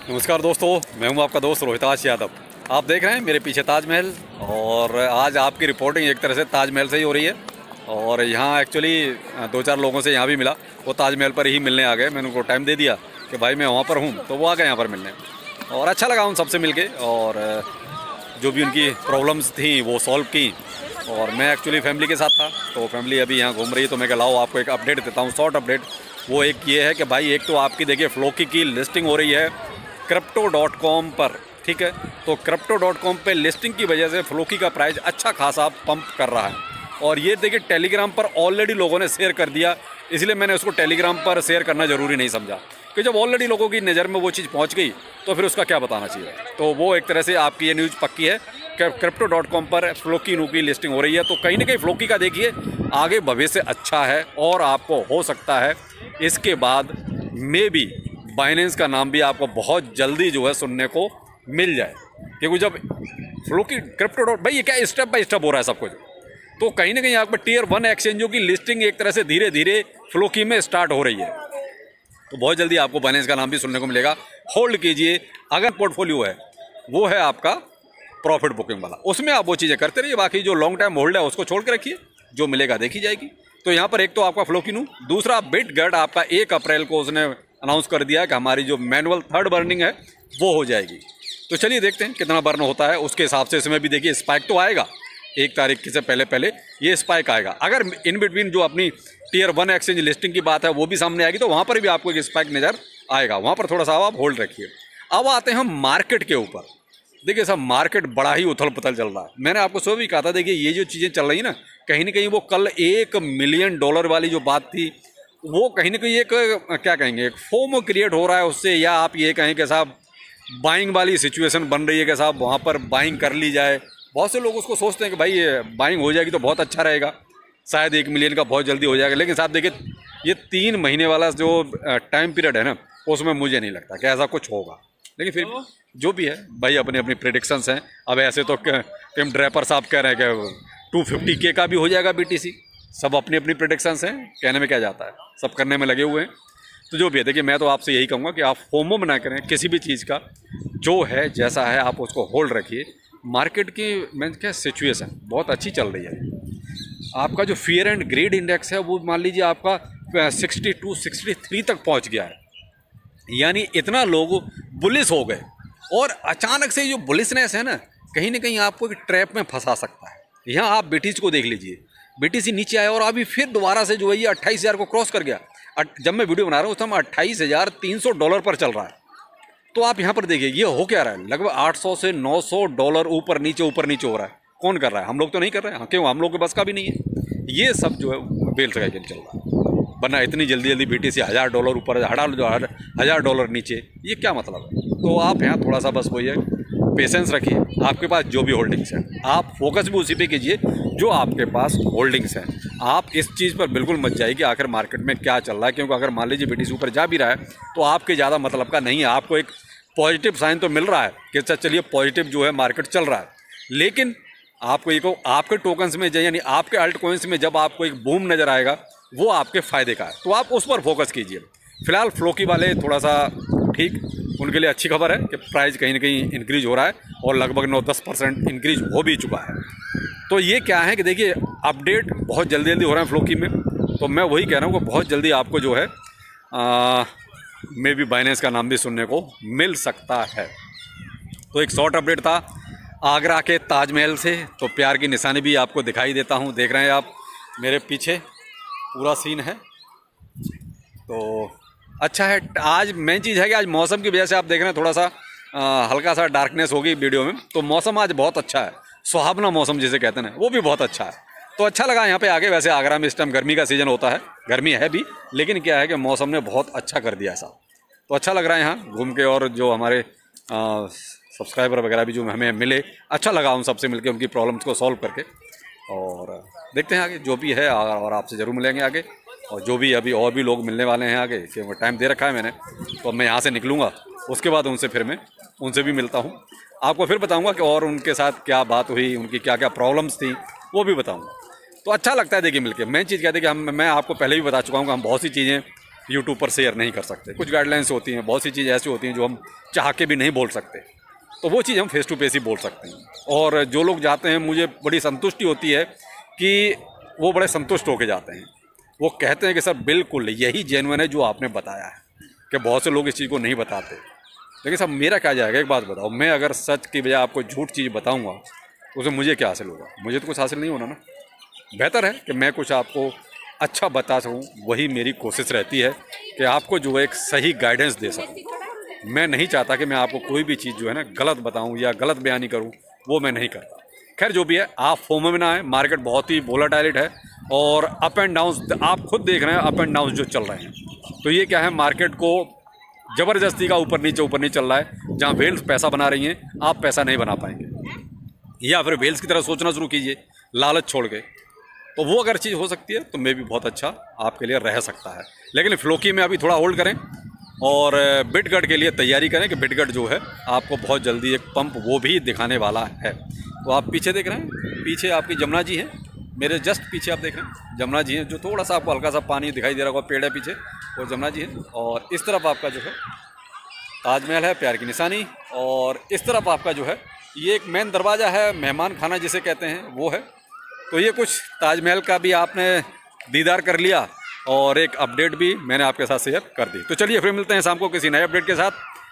नमस्कार दोस्तों, मैं हूं आपका दोस्त रोहिताश यादव। आप देख रहे हैं मेरे पीछे ताजमहल, और आज आपकी रिपोर्टिंग एक तरह से ताजमहल से ही हो रही है। और यहाँ एक्चुअली दो चार लोगों से यहाँ भी मिला, वो ताजमहल पर ही मिलने आ गए। मैंने उनको टाइम दे दिया कि भाई मैं वहाँ पर हूँ, तो वो आ गए यहाँ पर मिलने। और अच्छा लगा उन सबसे मिल के, और जो भी उनकी प्रॉब्लम्स थी वो सॉल्व की। और मैं एक्चुअली फैमिली के साथ था, तो फैमिली अभी यहाँ घूम रही है, तो मैं कह लाओ आपको एक अपडेट देता हूँ, शॉर्ट अपडेट। वो एक ये है कि भाई एक तो आपकी देखिए फ्लोकी की लिस्टिंग हो रही है Crypto.com पर, ठीक है। तो Crypto.com पे लिस्टिंग की वजह से फ्लोकी का प्राइस अच्छा खासा पंप कर रहा है। और ये देखिए टेलीग्राम पर ऑलरेडी लोगों ने शेयर कर दिया, इसलिए मैंने उसको टेलीग्राम पर शेयर करना ज़रूरी नहीं समझा कि जब ऑलरेडी लोगों की नज़र में वो चीज़ पहुंच गई तो फिर उसका क्या बताना चाहिए। तो वो एक तरह से आपकी ये न्यूज़ पक्की है कि Crypto.com पर फ्लोकी की लिस्टिंग हो रही है। तो कहीं ना कहीं फ्लोकी का देखिए आगे भविष्य अच्छा है, और आपको हो सकता है इसके बाद मे बी बाइनेंस का नाम भी आपको बहुत जल्दी जो है सुनने को मिल जाए, क्योंकि जब फ्लोकी भाई ये क्या स्टेप बाय स्टेप हो रहा है सब कुछ। तो कहीं ना कहीं आपको टियर 1 एक्सचेंजों की लिस्टिंग एक तरह से धीरे धीरे फ्लोकी में स्टार्ट हो रही है। तो बहुत जल्दी आपको बाइनेंस का नाम भी सुनने को मिलेगा। होल्ड कीजिए, अगर पोर्टफोलियो है वो है आपका प्रॉफिट बुकिंग वाला, उसमें आप वो चीज़ें करते रहिए। बाकी जो लॉन्ग टाइम होल्ड है उसको छोड़ के रखिए, जो मिलेगा देखी जाएगी। तो यहाँ पर एक तो आपका फ्लोकी दूसरा बिटगेट आपका 1 अप्रैल को उसने अनाउंस कर दिया कि हमारी जो मैनुअल थर्ड बर्निंग है वो हो जाएगी। तो चलिए देखते हैं कितना बर्न होता है, उसके हिसाब से इसमें भी देखिए स्पाइक तो आएगा 1 तारीख से पहले ये स्पाइक आएगा। अगर इन बिटवीन जो अपनी टियर 1 एक्सचेंज लिस्टिंग की बात है वो भी सामने आएगी, तो वहाँ पर भी आपको एक स्पाइक नज़र आएगा। वहाँ पर थोड़ा सा आप होल्ड रखिए। अब आते हैं हम मार्केट के ऊपर। देखिए सब मार्केट बड़ा ही उथल पुथल चल रहा है। मैंने आपको सुबह भी कहा था, देखिए ये जो चीज़ें चल रही है ना कहीं वो कल $1 मिलियन वाली जो बात थी, वो कहीं ना कहीं एक क्या कहेंगे, एक फोमो क्रिएट हो रहा है उससे, या आप ये कहें कि साहब बाइंग वाली सिचुएशन बन रही है कि साहब वहाँ पर बाइंग कर ली जाए। बहुत से लोग उसको सोचते हैं कि भाई ये बाइंग हो जाएगी तो बहुत अच्छा रहेगा, शायद 1 मिलियन का बहुत जल्दी हो जाएगा। लेकिन साहब देखिए ये 3 महीने वाला जो टाइम पीरियड है ना, उसमें मुझे नहीं लगता कि ऐसा कुछ होगा। लेकिन फिर जो भी है भाई, अपनी अपनी प्रेडिक्शंस हैं। अब ऐसे तो टिम ड्रैपर साहब कह रहे हैं कि 250K का भी हो जाएगा BTC। सब अपनी अपनी प्रेडिक्शंस हैं, कहने में क्या जाता है, सब करने में लगे हुए हैं। तो जो भी है देखिए, मैं तो आपसे यही कहूँगा कि आप फोमो ना करें किसी भी चीज़ का, जो है जैसा है आप उसको होल्ड रखिए। मार्केट की मैं क्या सिचुएशन बहुत अच्छी चल रही है। आपका जो फियर एंड ग्रीड इंडेक्स है वो मान लीजिए आपका 62 63 तक पहुँच गया है, यानी इतना लोग बुलिश हो गए। और अचानक से जो बुलिशनेस है ना कहीं आपको एक ट्रैप में फंसा सकता है। यहाँ आप BTC को देख लीजिए, BTC नीचे आया और अभी फिर दोबारा से जो है ये 28,000 को क्रॉस कर गया। जब मैं वीडियो बना रहा हूँ उस समय $28,300 पर चल रहा है। तो आप यहाँ पर देखिए ये हो क्या रहा है, लगभग $800 से $900 ऊपर नीचे हो रहा है। कौन कर रहा है? हम लोग तो नहीं कर रहे हैं। हाँ, क्यों? हम लोग के बस का भी नहीं है। ये सब जो है बेल से चल रहा है, वरना इतनी जल्दी BTC $1,000 ऊपर, $1,000 नीचे, ये क्या मतलब है? तो आप यहाँ थोड़ा सा बस वही है, पेशेंस रखिए। आपके पास जो भी होल्डिंग्स हैं आप फोकस भी उसी पे कीजिए जो आपके पास होल्डिंग्स हैं। आप इस चीज़ पर बिल्कुल मत जाइए कि आखिर मार्केट में क्या चल रहा है, क्योंकि अगर मान लीजिए BTC ऊपर जा भी रहा है तो आपके ज़्यादा मतलब का नहीं है। आपको एक पॉजिटिव साइन तो मिल रहा है कि अच्छा चलिए पॉजिटिव जो है मार्केट चल रहा है, लेकिन आपको एक आपके टोकन्स में यानी आपके अल्ट कॉइन्स में जब आपको एक बूम नज़र आएगा वो आपके फ़ायदे का है, तो आप उस पर फोकस कीजिए। फिलहाल फ्लोकी वाले थोड़ा सा ठीक, उनके लिए अच्छी खबर है कि प्राइस कहीं ना कहीं इंक्रीज हो रहा है, और लगभग 9-10% इंक्रीज हो भी चुका है। तो ये क्या है कि देखिए अपडेट बहुत जल्दी हो रहा है फ्लोकी में। तो मैं वही कह रहा हूँ कि बहुत जल्दी आपको जो है मे बी बाइनेंस का नाम भी सुनने को मिल सकता है। तो एक शॉर्ट अपडेट था आगरा के ताजमहल से। तो प्यार की निशानी भी आपको दिखाई देता हूँ, देख रहे हैं आप मेरे पीछे पूरा सीन है। तो अच्छा है, आज मेन चीज़ है कि आज मौसम की वजह से आप देख रहे हैं थोड़ा सा हल्का सा डार्कनेस होगी वीडियो में। तो मौसम आज बहुत अच्छा है, सुहावना मौसम जिसे कहते हैं वो भी बहुत अच्छा है। तो अच्छा लगा यहाँ पे आके। वैसे आगरा में इस टाइम गर्मी का सीज़न होता है, गर्मी है भी, लेकिन क्या है कि मौसम ने बहुत अच्छा कर दिया ऐसा। तो अच्छा लग रहा है यहाँ घूम के, और जो हमारे सब्सक्राइबर वगैरह भी जो हमें मिले, अच्छा लगा उन सबसे मिलके, उनकी प्रॉब्लम्स को सॉल्व करके। और देखते हैं आगे जो भी है, और आपसे ज़रूर मिलेंगे आगे। और जो भी अभी और भी लोग मिलने वाले हैं आगे, क्योंकि टाइम दे रखा है मैंने, तो मैं यहाँ से निकलूँगा, उसके बाद उनसे भी मिलता हूँ। आपको फिर बताऊँगा कि और उनके साथ क्या बात हुई, उनकी क्या क्या प्रॉब्लम्स थी वो भी बताऊँगा। तो अच्छा लगता है देखिए मिलके। मेन चीज़ क्या थी कि मैं आपको पहले भी बता चुका हूँ कि हम बहुत सी चीज़ें यूट्यूब पर शेयर नहीं कर सकते। कुछ गाइडलाइंस होती हैं, बहुत सी चीज़ें ऐसी होती हैं जो हम चाह के भी नहीं बोल सकते, तो वो चीज़ हम फेस टू फेस ही बोल सकते हैं। और जो लोग जाते हैं, मुझे बड़ी संतुष्टि होती है कि वो बड़े संतुष्ट होकर जाते हैं। वो कहते हैं कि सर बिल्कुल यही जेन्युइन है जो आपने बताया है, कि बहुत से लोग इस चीज़ को नहीं बताते। लेकिन साहब मेरा क्या जाएगा, एक बात बताओ, मैं अगर सच की बजाय आपको झूठ चीज़ बताऊँगा तो उसमें मुझे क्या हासिल होगा? मुझे तो कुछ हासिल नहीं होना ना। बेहतर है कि मैं कुछ आपको अच्छा बता सकूँ, वही मेरी कोशिश रहती है कि आपको जो है एक सही गाइडेंस दे सकूँ। मैं नहीं चाहता कि मैं आपको कोई भी चीज़ जो है ना गलत बताऊँ या गलत बयानी करूँ, वो मैं नहीं करता। खैर जो भी है, आप फोमो में ना आए, मार्केट बहुत ही वोलेटाइल है और अप एंड डाउन आप खुद देख रहे हैं, अप एंड डाउन जो चल रहे हैं। तो ये क्या है, मार्केट को ज़बरदस्ती का ऊपर नीचे चल रहा है। जहाँ वेल्स पैसा बना रही हैं, आप पैसा नहीं बना पाएंगे, या फिर वेल्स की तरह सोचना शुरू कीजिए लालच छोड़ के। तो वो अगर चीज़ हो सकती है तो मे भी बहुत अच्छा आपके लिए रह सकता है। लेकिन फ्लोकी में अभी थोड़ा होल्ड करें और बिटगट के लिए तैयारी करें कि बिटगट जो है आपको बहुत जल्दी एक पंप वो भी दिखाने वाला है। तो आप पीछे देख रहे हैं, पीछे आपकी जमुना जी हैं, मेरे जस्ट पीछे आप देख रहे हैं जमुना जी हैं, जो थोड़ा सा आपको हल्का सा पानी दिखाई दे रहा होगा, पेड़ है पीछे, और जमुना जी हैं। और इस तरफ आपका जो है ताजमहल है, प्यार की निशानी। और इस तरफ आपका जो है ये एक मेन दरवाज़ा है, मेहमान खाना जिसे कहते हैं वो है। तो ये कुछ ताजमहल का भी आपने दीदार कर लिया और एक अपडेट भी मैंने आपके साथ शेयर कर दी। तो चलिए फिर मिलते हैं शाम को किसी नए अपडेट के साथ।